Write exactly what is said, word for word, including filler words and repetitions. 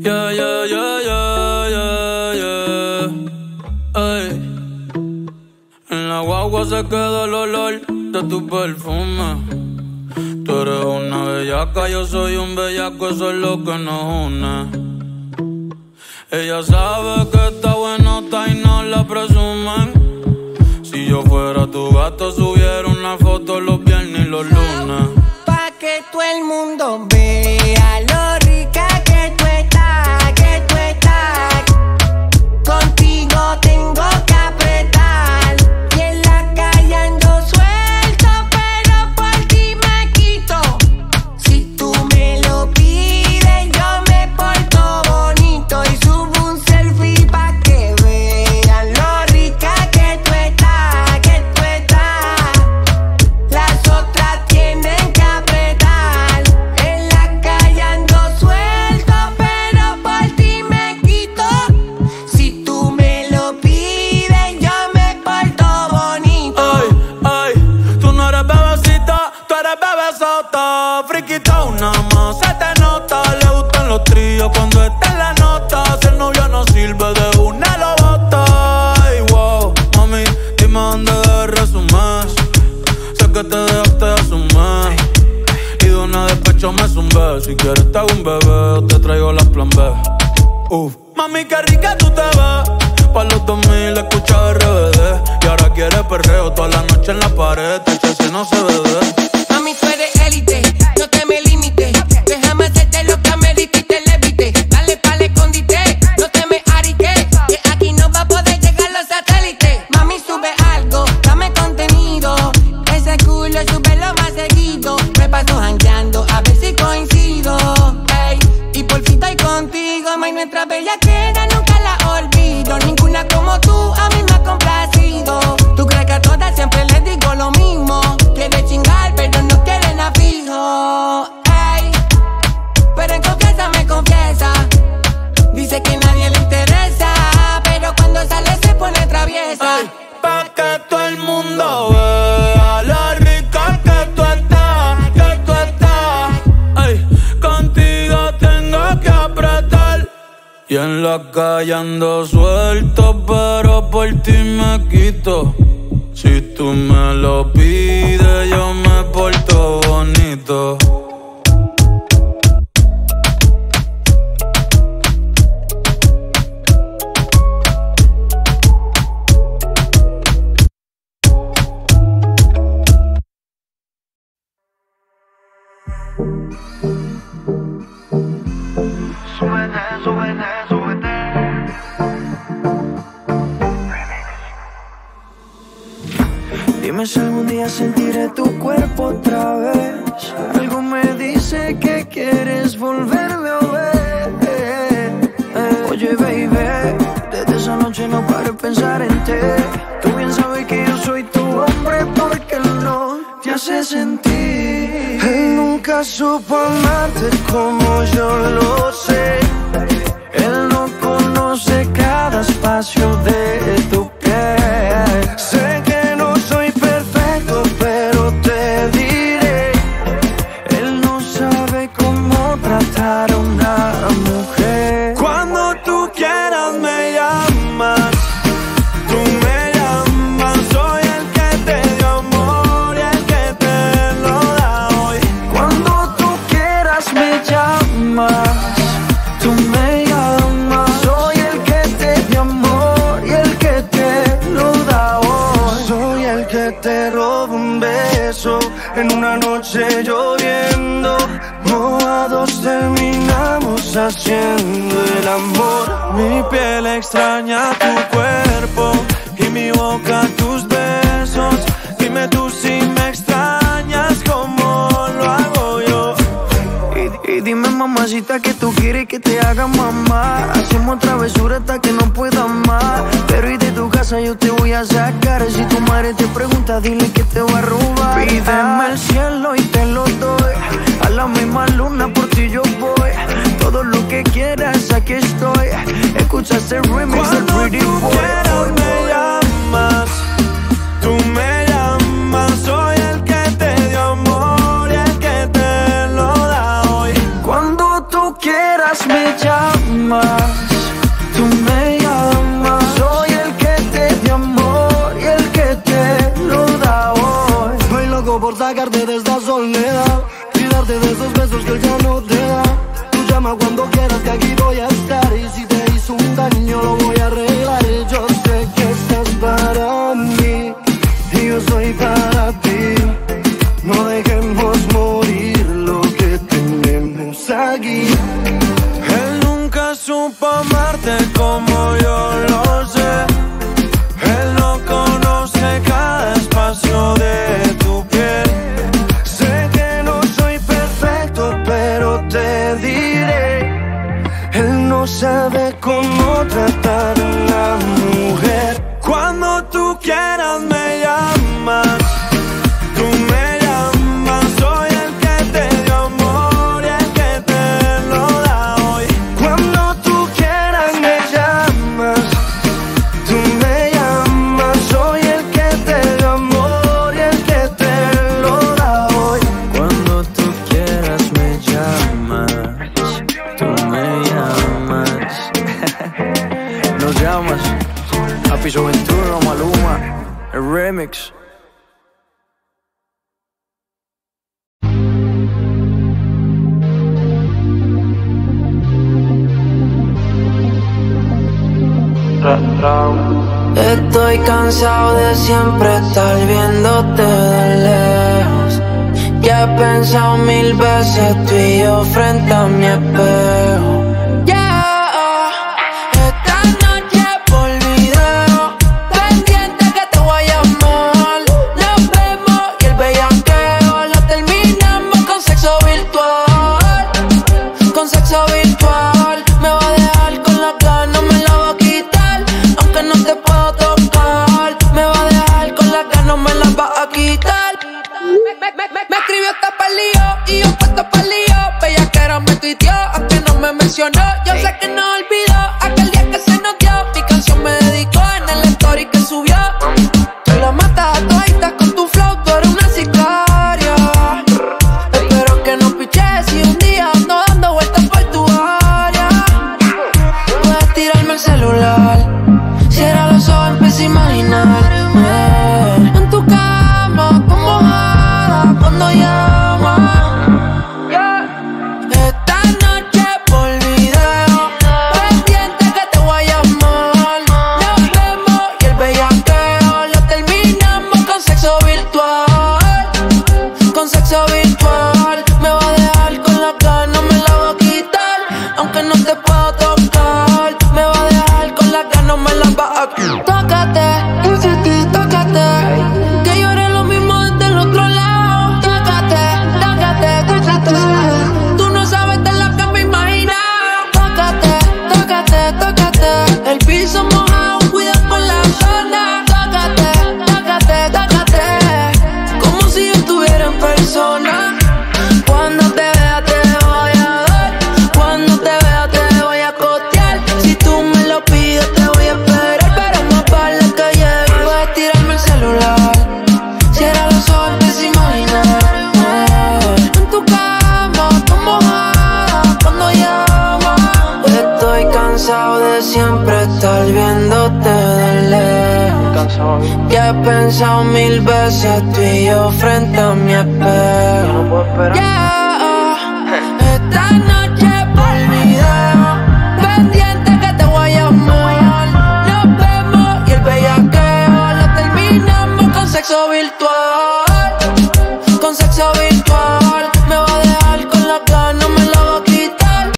Yeah, yeah, yeah, yeah, yeah, yeah. Ay. En la guagua se queda el olor de tu perfume. Tú eres una bellaca, yo soy un bellaco, eso es lo que nos une. Ella sabe que está buenota y no la presumen. Si yo fuera tu gato, subiera una foto los viernes y los lunes. Pa' que todo el mundo vea lo rica que tú estás, que tú estás. Contigo tengo que apretar. Y en la calle ando suelto, pero por ti me quito. Si tú me lo pides, yo me porto bonito. Y subo un selfie pa' que vean lo rica que tú estás, que tú estás. Las otras tienen que apretar. En la calle ando suelto, pero por ti me quito. Si tú me lo pides, yo me porto bonito. Ay, ay, tú no eres bebecita, tú eres bebesota. Friquita una más, se te nota. Le gustan los tríos cuando está en la nota. Si el novio no sirve, de una lo bota. Ay, wow, mami, dime dónde debes resumir. Sé que te dejaste de asumir. Y de una despecho me zumbé. Si quieres te hago un bebé o te traigo la plan B. Uf. Mami, qué rica tú te ves. Pa' los dos mil escucha R B D. Y ahora quieres perreo toda la noche en la pared. Te eché si no se bebe. Mami, tú eres élite, no te me limites. Déjame hacerte lo que me diste y te levite. Dale pa'l escondite, no te me ariques. Que aquí no va a poder llegar los satélites. Mami, sube algo, dame contenido. Ese culo súbelo más seguido. Me paso jangueando a ver si coincido. Ey, y por fin estoy contigo. May, nuestra bellaquera nunca la olvido. Ninguna como tú a mí me ha complacido. Tú crees que a todas siempre les digo lo mismo. Quiere chingar pero no quieren a fijo. Ey, pero en confianza me confiesa. Dice que nadie le interesa, pero cuando sale se pone traviesa. Ay, pa' que todo el mundo vea lo rica que tú estás, que tú estás. Ay, contigo tengo que apretar. Y en la calle ando suelto, pero por ti me quito. Si tú me lo pides, yo me porto bonito. Súbete, súbete, súbete. Dime si algún día sentiré tu cuerpo otra vez. Algo me dice que quieres volverme a ver. Oye, baby, desde esa noche no paro de pensar en ti. Tú bien sabes que yo soy tu hombre porque no te hace sentir. Él nunca supo amarte como yo lo sé. Él no conoce cada espacio de tu piel. Sé que no soy perfecto, pero te diré. Él no sabe cómo tratar a una mujer. Cuando tú quieras me llamas. Tú me llamas. Soy el que te dio amor y el que te lo da hoy. Cuando tú quieras me llamas. Tú me llamas. Soy el que te dio amor y el que te lo da hoy. Soy el que te roba un beso en una noche lloviendo. Mojados terminamos haciendo el amor. Mi piel extraña tu cuerpo y mi boca tus besos. Dime tú si me extrañas como lo hago yo. Y, y dime mamacita que tú quieres que te haga mamá. Hacemos travesura hasta que no pueda más. Pero y de tu casa yo te voy a sacar. Si tu madre te pregunta dile que te va a robar. Pídeme el cielo y te lo doy. A la misma luna por ti yo voy. Todo lo que quieras aquí estoy. Escucha este remix del Pretty Boy. Cuando tú quieras me llamas. Tú me llamas. Soy el que te dio amor y el que te lo da hoy. Cuando tú quieras me llamas. soledad y darte de esos besos que él ya no te da. Tú llama cuando quieras que aquí voy a estar, y si te hizo un daño lo voy a arreglar. Yo sé que estás para mí y yo soy para ti. No dejemos morir lo que tenemos aquí. Él nunca supo amarte como yo lo sé. Él no conoce cada espacio de tu piel. Sé que no soy perfecto, pero te diré, él no sabe cómo tratar a una mujer. Cuando tú quieras me llamas, tú me llamas. Soy el que te dio amor y el que te lo da hoy. Cuando tú quieras me llamas, tú me llamas. Soy el que te dio amor y el que te lo da hoy. Cuando tú quieras me llamas, tú me llamas. Nos llamas a Piso veintiuno, Maluma, el remix. Estoy cansado de siempre estar viéndote de lejos. Ya he pensado mil veces tú y yo frente a mi espejo. Yeah, esta noche por video, pendiente que te voy a llamar. Nos vemos y el bellaqueo lo terminamos con sexo virtual. Con sexo virtual, me va a dejar con la gana, me la va a quitar. Aunque no te puedo tocar, me va a dejar con la gana, me la va a quitar. Me, me, me, me escribió esta pa'l lío y yo puesto pa'l lío. Bellaquera me tuiteó, aunque no me mencionó. Yo sé que no olvidó aquel día que se nos dio. Mi canción me dedicó en el story que subió. Tú la matas a toditas con tu flow, tú eres una sicaria. Espero que no piches y un día ando dando vueltas por tu área. Puedes tirarme el celular, cierra los ojos, empieza a imaginarme en tu cama, con mojada cuando llama. Esta noche por video, pendiente que te voy a llamar. Nos vemos y el bellaqueo lo terminamos con sexo virtual. Con sexo virtual, me va a dejar con la gana, me la va a quitar. Aunque no te puedo tocar, me va a dejar con la gana, me la va a quitar. Tócate, tócate, que yo haré lo mismo desde el otro lado. Tócate, tócate, tócate, tú no sabes de lo que me imagino. Tócate, tócate, tócate, el piso mojado, cuida por la zona. Tócate, tócate, tócate, como si yo estuviera en persona. Cuando te vea te voy a dar, cuando te vea te voy a costear. Si tú me lo pides te voy a esperar, pero más vale que llegue. Puedes tirarme el celular, cierra los ojos, empieza a imaginarme en tu cama, con mojada cuando llama. Estoy cansado de siempre estar viéndote de lejos. Ya he pensado mil veces tú y yo frente a mi espejo. Yeah, esta noche por video, pendiente que te voy a llamar. Nos vemos y el bellaqueo lo terminamos con sexo virtual.